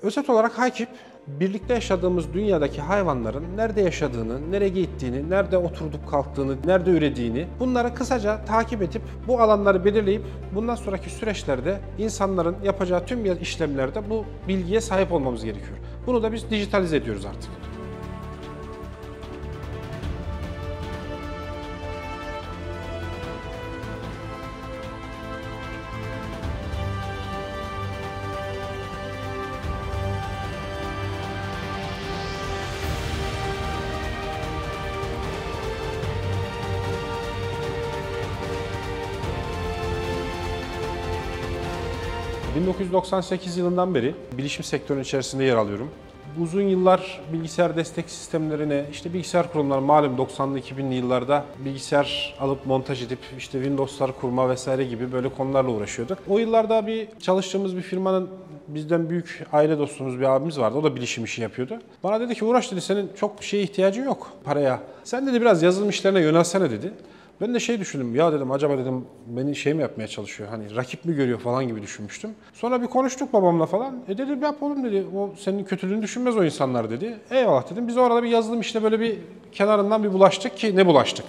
Özet olarak Haykip, birlikte yaşadığımız dünyadaki hayvanların nerede yaşadığını, nereye gittiğini, nerede oturup kalktığını, nerede ürediğini bunları kısaca takip edip bu alanları belirleyip bundan sonraki süreçlerde insanların yapacağı tüm işlemlerde bu bilgiye sahip olmamız gerekiyor. Bunu da biz dijitalize ediyoruz artık. 1998 yılından beri bilişim sektörünün içerisinde yer alıyorum. Uzun yıllar bilgisayar destek sistemlerine, bilgisayar kurumları malum 90'lı 2000'li yıllarda bilgisayar alıp montaj edip Windows'lar kurma vesaire gibi böyle konularla uğraşıyorduk. O yıllarda çalıştığımız bir firmanın bizden büyük aile dostumuz bir abimiz vardı. O da bilişim işi yapıyordu. Bana dedi ki Uğraş dedi senin çok şeye ihtiyacın yok paraya. Sen dedi biraz yazılım işlerine yönelsene dedi. Ben de düşündüm, ya dedim acaba dedim beni mi yapmaya çalışıyor, hani rakip mi görüyor falan gibi düşünmüştüm. Sonra bir konuştuk babamla falan. Dedi yap oğlum dedi, o senin kötülüğünü düşünmez o insanlar dedi. Eyvallah dedim. Biz orada bir yazılım işine böyle bir kenarından bir bulaştık ki ne bulaştık.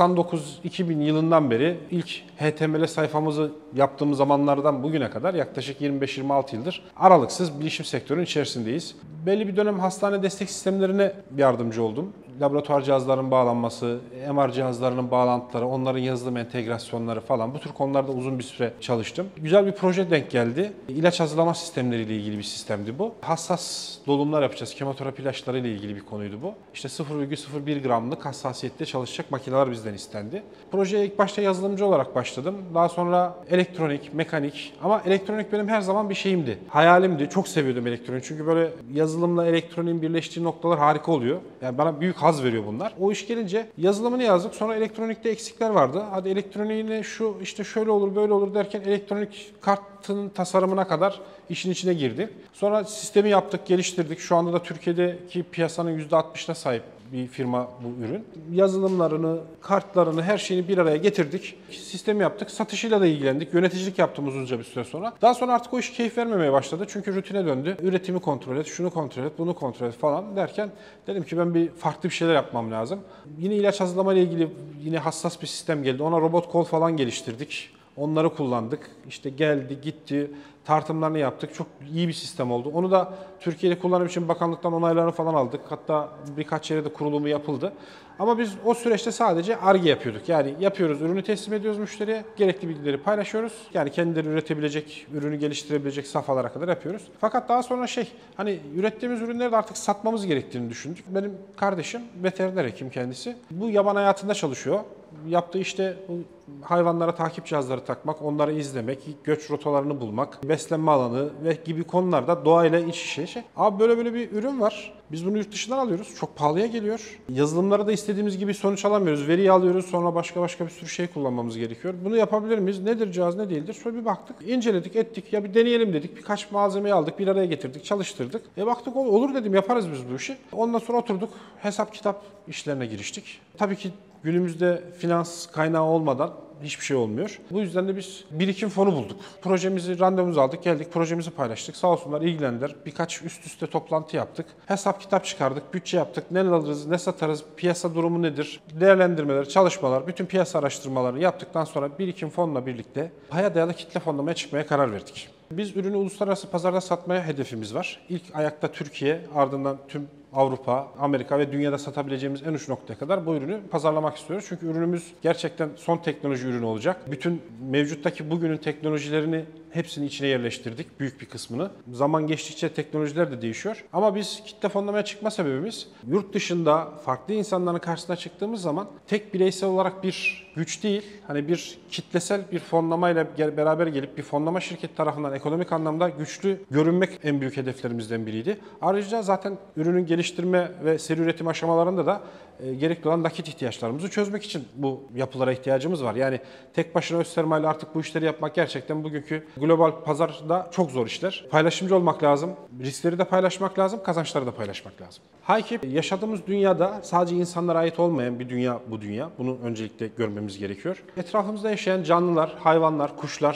99-2000 yılından beri ilk HTML sayfamızı yaptığımız zamanlardan bugüne kadar yaklaşık 25-26 yıldır aralıksız bilişim sektörünün içerisindeyiz. Belli bir dönem hastane destek sistemlerine yardımcı oldum. Laboratuvar cihazlarının bağlanması, MR cihazlarının bağlantıları, onların yazılım entegrasyonları falan bu tür konularda uzun bir süre çalıştım. Güzel bir proje denk geldi. İlaç hazırlama sistemleriyle ilgili bir sistemdi bu. Hassas dolumlar yapacağız. Kemoterapi ilaçlarıyla ilgili bir konuydu bu. 0,01 gramlık hassasiyette çalışacak makineler bizden istendi. Projeye ilk başta yazılımcı olarak başladım. Daha sonra elektronik, mekanik ama elektronik benim her zaman bir şeyimdi. Hayalimdi. Çok seviyordum elektronik. Çünkü böyle yazılımla elektroniğin birleştiği noktalar harika oluyor. Yani bana büyük haz veriyor bunlar. O iş gelince yazılımını yazdık. Sonra elektronikte eksikler vardı. Hadi elektroniğine şöyle olur böyle olur derken elektronik kartın tasarımına kadar işin içine girdi. Sonra sistemi yaptık, geliştirdik. Şu anda da Türkiye'deki piyasanın %60'ına sahip bir firma bu ürün. Yazılımlarını, kartlarını, her şeyini bir araya getirdik. Sistemi yaptık. Satışıyla da ilgilendik. Yöneticilik yaptım uzunca bir süre sonra. Daha sonra artık o iş keyif vermemeye başladı. Çünkü rutine döndü. Üretimi kontrol et, şunu kontrol et, bunu kontrol et falan derken dedim ki ben farklı bir şeyler yapmam lazım. Yine ilaç hazırlama ile ilgili yine hassas bir sistem geldi. Ona robot kol falan geliştirdik. Onları kullandık. Geldi, gitti, tartımlarını yaptık. Çok iyi bir sistem oldu. Onu da Türkiye'de kullanım için bakanlıktan onaylarını falan aldık. Hatta birkaç yere de kurulumu yapıldı. Ama biz o süreçte sadece Ar-Ge yapıyorduk. Yani yapıyoruz, ürünü teslim ediyoruz müşteriye. Gerekli bilgileri paylaşıyoruz. Yani kendileri üretebilecek, ürünü geliştirebilecek safhalara kadar yapıyoruz. Fakat daha sonra ürettiğimiz ürünleri de artık satmamız gerektiğini düşündük. Benim kardeşim veteriner hekim kendisi. Bu yaban hayatında çalışıyor. Yaptığı hayvanlara takip cihazları takmak, onları izlemek, göç rotalarını bulmak, beslenme alanı ve gibi konularda doğayla iç içe. Abi böyle bir ürün var. Biz bunu yurt dışından alıyoruz. Çok pahalıya geliyor. Yazılımları da istediğimiz gibi sonuç alamıyoruz. Veriyi alıyoruz, sonra başka bir sürü şey kullanmamız gerekiyor. Bunu yapabilir miyiz? Nedir cihaz, ne değildir? Sonra bir baktık, inceledik, ettik. Ya bir deneyelim dedik. Birkaç malzemeyi aldık, bir araya getirdik, çalıştırdık. Baktık olur dedim, yaparız biz bu işi. Ondan sonra oturduk, hesap kitap işlerine giriştik. Tabii ki günümüzde finans kaynağı olmadan hiçbir şey olmuyor. Bu yüzden de biz birikim fonu bulduk. Randevumuzu aldık, geldik, projemizi paylaştık. Sağ olsunlar ilgilendiler. Birkaç üst üste toplantı yaptık. Hesap kitap çıkardık, bütçe yaptık. Ne alırız, ne satarız, piyasa durumu nedir? Değerlendirmeler, çalışmalar, bütün piyasa araştırmalarını yaptıktan sonra birikim fonla birlikte paya dayalı kitle fonlamaya çıkmaya karar verdik. Biz ürünü uluslararası pazarda satmaya hedefimiz var. İlk ayakta Türkiye, ardından tüm Avrupa, Amerika ve dünyada satabileceğimiz en uç noktaya kadar bu ürünü pazarlamak istiyoruz. Çünkü ürünümüz gerçekten son teknoloji ürünü olacak. Bütün mevcuttaki bugünün teknolojilerini hepsini içine yerleştirdik, büyük bir kısmını. Zaman geçtikçe teknolojiler de değişiyor. Ama biz kitle fonlamaya çıkma sebebimiz yurt dışında farklı insanların karşısına çıktığımız zaman tek bireysel olarak bir güç değil, bir kitlesel bir fonlamayla beraber gelip bir fonlama şirketi tarafından ekonomik anlamda güçlü görünmek en büyük hedeflerimizden biriydi. Ayrıca zaten ürünün geliştirme ve seri üretim aşamalarında da gerekli olan nakit ihtiyaçlarımızı çözmek için bu yapılara ihtiyacımız var. Yani tek başına öz sermayeyle artık bu işleri yapmak gerçekten bugünkü global pazarda çok zor işler. Paylaşımcı olmak lazım, riskleri de paylaşmak lazım, kazançları da paylaşmak lazım. Haykip, yaşadığımız dünyada sadece insanlara ait olmayan bir dünya bu dünya. Bunu öncelikle görmemiz gerekiyor. Etrafımızda yaşayan canlılar, hayvanlar, kuşlar,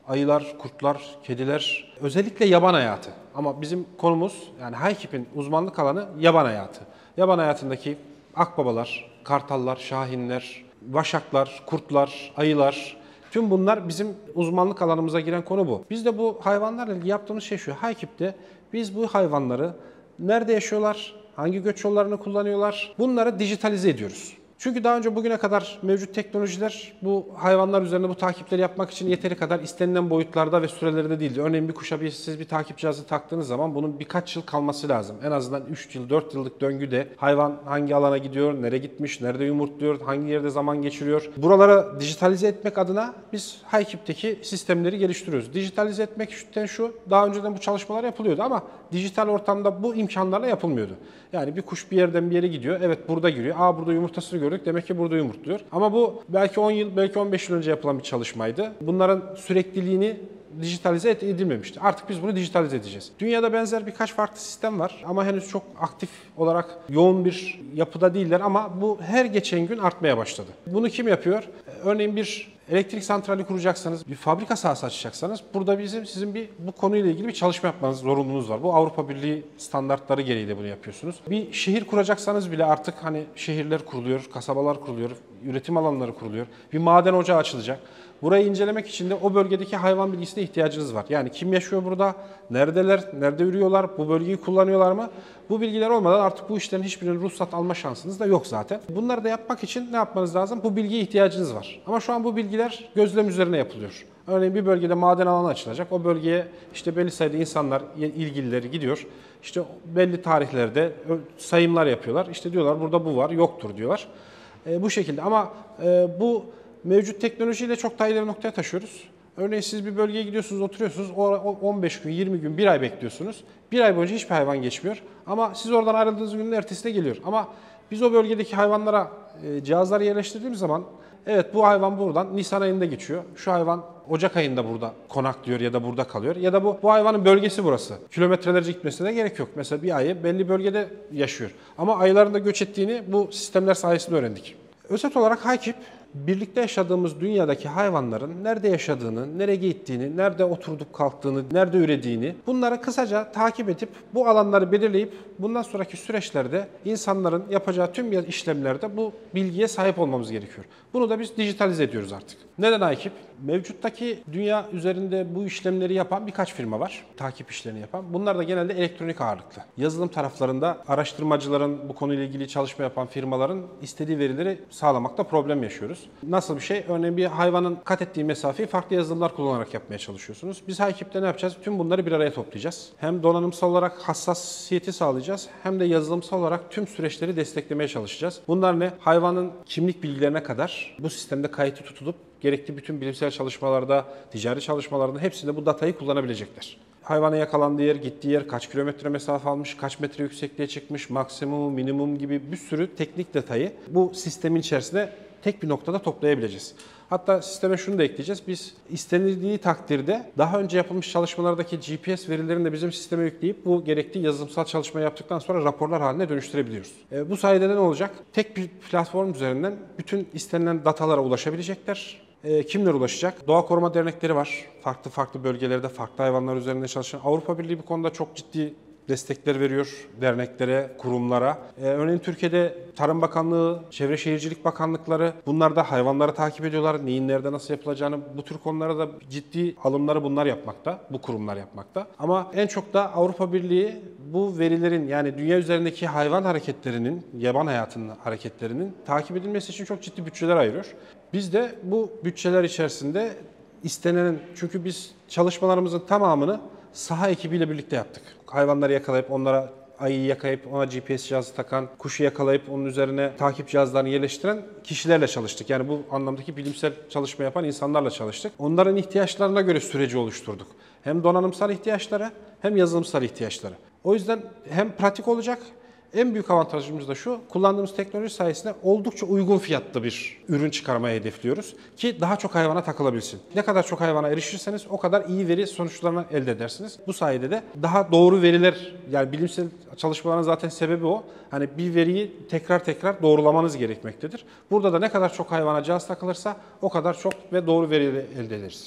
ayılar, kurtlar, kediler, özellikle yaban hayatı. Ama bizim konumuz yani HiQIP'in uzmanlık alanı yaban hayatı. Yaban hayatındaki akbabalar, kartallar, şahinler, vaşaklar, kurtlar, ayılar, tüm bunlar bizim uzmanlık alanımıza giren konu bu. Biz de bu hayvanlarla ilgili yaptığımız şey şu. HiQIP'te biz bu hayvanları nerede yaşıyorlar, hangi göç yollarını kullanıyorlar, bunları dijitalize ediyoruz. Çünkü daha önce bugüne kadar mevcut teknolojiler bu hayvanlar üzerinde bu takipleri yapmak için yeteri kadar istenilen boyutlarda ve sürelerde değildi. Örneğin bir kuşa siz bir takip cihazı taktığınız zaman bunun birkaç yıl kalması lazım. En azından 3 yıl, 4 yıllık döngüde hayvan hangi alana gidiyor, nereye gitmiş, nerede yumurtluyor, hangi yerde zaman geçiriyor. Buraları dijitalize etmek adına biz HiQIP'teki sistemleri geliştiriyoruz. Dijitalize etmek şu, daha önceden bu çalışmalar yapılıyordu ama dijital ortamda bu imkanlarla yapılmıyordu. Yani bir kuş bir yerden bir yere gidiyor, evet burada giriyor, burada yumurtasını gördük, demek ki burada yumurtluyor. Ama bu belki 10 yıl, belki 15 yıl önce yapılan bir çalışmaydı. Bunların sürekliliğini dijitalize edilmemişti. Artık biz bunu dijitalize edeceğiz. Dünyada benzer birkaç farklı sistem var ama henüz çok aktif olarak yoğun bir yapıda değiller ama bu her geçen gün artmaya başladı. Bunu kim yapıyor? Örneğin bir elektrik santrali kuracaksanız, bir fabrika sahası açacaksanız burada sizin bu konuyla ilgili bir çalışma yapmanız zorunluluğunuz var. Bu Avrupa Birliği standartları gereği de bunu yapıyorsunuz. Bir şehir kuracaksanız bile artık hani şehirler kuruluyor, kasabalar kuruluyor, üretim alanları kuruluyor. Bir maden ocağı açılacak. Burayı incelemek için de o bölgedeki hayvan bilgisine ihtiyacınız var. Yani kim yaşıyor burada, neredeler, nerede ürüyorlar, bu bölgeyi kullanıyorlar mı? Bu bilgiler olmadan artık bu işlerin hiçbirinin ruhsat alma şansınız da yok zaten. Bunları da yapmak için ne yapmanız lazım? Bu bilgiye ihtiyacınız var. Ama şu an bu bilgiler gözlem üzerine yapılıyor. Örneğin bir bölgede maden alanı açılacak. O bölgeye işte belli sayıda insanlar, ilgilileri gidiyor. İşte belli tarihlerde sayımlar yapıyorlar. İşte diyorlar burada bu var, yoktur diyorlar. Bu şekilde ama bu mevcut teknolojiyle çok daha ileri noktaya taşıyoruz. Örneğin siz bir bölgeye gidiyorsunuz, oturuyorsunuz, 15 gün, 20 gün, 1 ay bekliyorsunuz. 1 ay boyunca hiçbir hayvan geçmiyor. Ama siz oradan ayrıldığınız günün ertesi de geliyor. Ama biz o bölgedeki hayvanlara cihazları yerleştirdiğimiz zaman, evet bu hayvan buradan Nisan ayında geçiyor. Şu hayvan Ocak ayında burada konaklıyor ya da burada kalıyor. Ya da bu hayvanın bölgesi burası. Kilometrelerce gitmesine de gerek yok. Mesela bir ayı belli bölgede yaşıyor. Ama ayların da göç ettiğini bu sistemler sayesinde öğrendik. Özet olarak HiQIP, birlikte yaşadığımız dünyadaki hayvanların nerede yaşadığını, nereye gittiğini, nerede oturup kalktığını, nerede ürediğini bunları kısaca takip edip bu alanları belirleyip bundan sonraki süreçlerde insanların yapacağı tüm işlemlerde bu bilgiye sahip olmamız gerekiyor. Bunu da biz dijitalize ediyoruz artık. Neden HiQIP? Mevcuttaki dünya üzerinde bu işlemleri yapan birkaç firma var. Takip işlerini yapan. Bunlar da genelde elektronik ağırlıklı. Yazılım taraflarında araştırmacıların, bu konuyla ilgili çalışma yapan firmaların istediği verileri sağlamakta problem yaşıyoruz. Nasıl bir şey? Örneğin bir hayvanın kat ettiği mesafeyi farklı yazılımlar kullanarak yapmaya çalışıyorsunuz. Biz HiQIP'te ne yapacağız? Tüm bunları bir araya toplayacağız. Hem donanımsal olarak hassasiyeti sağlayacağız hem de yazılımsal olarak tüm süreçleri desteklemeye çalışacağız. Bunlar ne? Hayvanın kimlik bilgilerine kadar bu sistemde kayıtlı tutulup gerekli bütün bilimsel çalışmalarda, ticari çalışmalarda hepsinde bu datayı kullanabilecekler. Hayvanın yakalandığı yer, gittiği yer, kaç kilometre mesafe almış, kaç metre yüksekliğe çıkmış, maksimum, minimum gibi bir sürü teknik detayı bu sistemin içerisinde tek bir noktada toplayabileceğiz. Hatta sisteme şunu da ekleyeceğiz. Biz istenildiği takdirde daha önce yapılmış çalışmalardaki GPS verilerini de bizim sisteme yükleyip bu gerektiği yazılımsal çalışma yaptıktan sonra raporlar haline dönüştürebiliyoruz. Bu sayede ne olacak? Tek bir platform üzerinden bütün istenilen datalara ulaşabilecekler. Kimler ulaşacak? Doğa koruma dernekleri var. Farklı bölgelerde farklı hayvanlar üzerinde çalışan. Avrupa Birliği bu konuda çok ciddi destekler veriyor derneklere, kurumlara. Örneğin Türkiye'de Tarım Bakanlığı, Çevre Şehircilik Bakanlıkları bunlar da hayvanları takip ediyorlar. Neyin nerede nasıl yapılacağını bu tür konulara da ciddi alımları bunlar yapmakta, bu kurumlar yapmakta. Ama en çok da Avrupa Birliği bu verilerin yani dünya üzerindeki hayvan hareketlerinin, yaban hayatının hareketlerinin takip edilmesi için çok ciddi bütçeler ayırıyor. Biz de bu bütçeler içerisinde istenen, çünkü biz çalışmalarımızın tamamını saha ekibiyle birlikte yaptık. Hayvanları yakalayıp onlara ayıyı yakalayıp ona GPS cihazı takan, kuşu yakalayıp onun üzerine takip cihazlarını yerleştiren kişilerle çalıştık. Yani bu anlamdaki bilimsel çalışma yapan insanlarla çalıştık. Onların ihtiyaçlarına göre süreci oluşturduk. Hem donanımsal ihtiyaçları hem yazılımsal ihtiyaçları. O yüzden hem pratik olacak. En büyük avantajımız da şu, kullandığımız teknoloji sayesinde oldukça uygun fiyatlı bir ürün çıkarmaya hedefliyoruz ki daha çok hayvana takılabilsin. Ne kadar çok hayvana erişirseniz o kadar iyi veri sonuçlarını elde edersiniz. Bu sayede de daha doğru veriler, yani bilimsel çalışmaların zaten sebebi o. Hani bir veriyi tekrar doğrulamanız gerekmektedir. Burada da ne kadar çok hayvana cihaz takılırsa o kadar çok ve doğru verileri elde ederiz.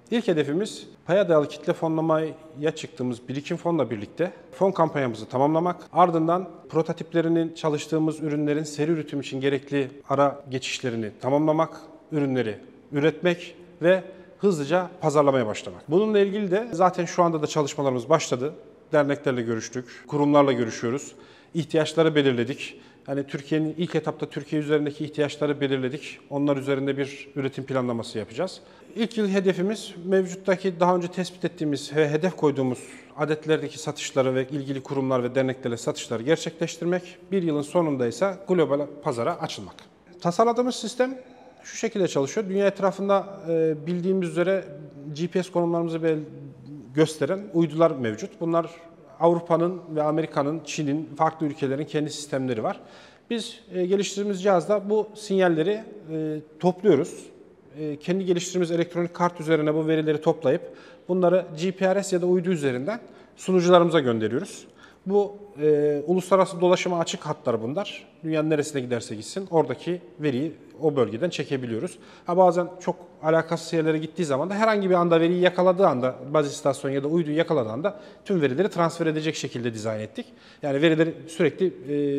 İlk hedefimiz paya dayalı kitle fonlamaya çıktığımız birikim fonla birlikte fon kampanyamızı tamamlamak. Ardından prototiplerinin çalıştığımız ürünlerin seri üretim için gerekli ara geçişlerini tamamlamak, ürünleri üretmek ve hızlıca pazarlamaya başlamak. Bununla ilgili de zaten şu anda da çalışmalarımız başladı. Derneklerle görüştük, kurumlarla görüşüyoruz. İhtiyaçları belirledik. Yani Türkiye'nin ilk etapta Türkiye üzerindeki ihtiyaçları belirledik. Onlar üzerinde bir üretim planlaması yapacağız. İlk yıl hedefimiz mevcuttaki daha önce tespit ettiğimiz ve hedef koyduğumuz adetlerdeki satışları ve ilgili kurumlar ve derneklerle satışları gerçekleştirmek. Bir yılın sonunda ise global pazara açılmak. Tasarladığımız sistem şu şekilde çalışıyor. Dünya etrafında bildiğimiz üzere GPS konumlarımızı gösteren uydular mevcut. Bunlar Avrupa'nın ve Amerika'nın, Çin'in, farklı ülkelerin kendi sistemleri var. Biz geliştirdiğimiz cihazda bu sinyalleri topluyoruz. Kendi geliştirdiğimiz elektronik kart üzerine bu verileri toplayıp bunları GPRS ya da uydu üzerinden sunucularımıza gönderiyoruz. Bu uluslararası dolaşıma açık hatlar bunlar. Dünyanın neresine giderse gitsin oradaki veriyi o bölgeden çekebiliyoruz. Bazen çok alakasız yerlere gittiği zaman da herhangi bir anda veriyi yakaladığı anda, baz istasyon ya da uyduyu yakaladığı anda tüm verileri transfer edecek şekilde dizayn ettik. Yani verileri sürekli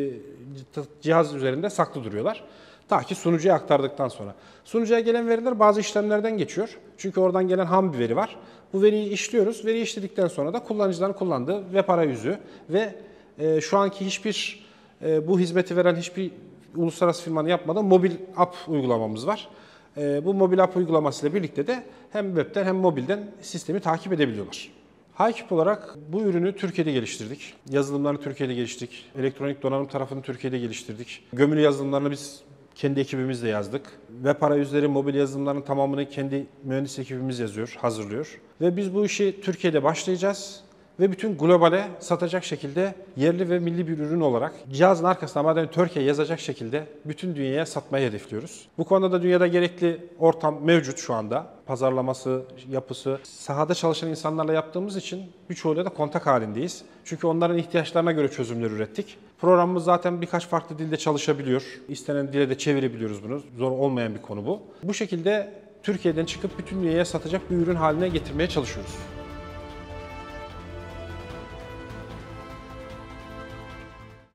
cihaz üzerinde saklı duruyorlar. Ta ki sunucuya aktardıktan sonra. Sunucuya gelen veriler bazı işlemlerden geçiyor. Çünkü oradan gelen ham bir veri var. Bu veriyi işliyoruz. Veriyi işledikten sonra da kullanıcıların kullandığı web arayüzü ve şu anki hiçbir bu hizmeti veren hiçbir uluslararası firmanın yapmadığı mobil app uygulamamız var. Bu mobil app uygulamasıyla birlikte de hem webten hem mobilden sistemi takip edebiliyorlar. Haykip olarak bu ürünü Türkiye'de geliştirdik. Yazılımlarını Türkiye'de geliştirdik. Elektronik donanım tarafını Türkiye'de geliştirdik. Gömülü yazılımlarını biz kendi ekibimizle yazdık. Web arayüzleri, mobil yazılımların tamamını kendi mühendis ekibimiz yazıyor, hazırlıyor. Ve biz bu işi Türkiye'de başlayacağız. Ve bütün globale satacak şekilde yerli ve milli bir ürün olarak cihazın arkasına madem Türkiye yazacak şekilde bütün dünyaya satmayı hedefliyoruz. Bu konuda da dünyada gerekli ortam mevcut şu anda. Pazarlaması, yapısı, sahada çalışan insanlarla yaptığımız için birçoğuyla da kontak halindeyiz. Çünkü onların ihtiyaçlarına göre çözümler ürettik. Programımız zaten birkaç farklı dilde çalışabiliyor. İstenen dile de çevirebiliyoruz bunu. Zor olmayan bir konu bu. Bu şekilde Türkiye'den çıkıp bütün dünyaya satacak bir ürün haline getirmeye çalışıyoruz.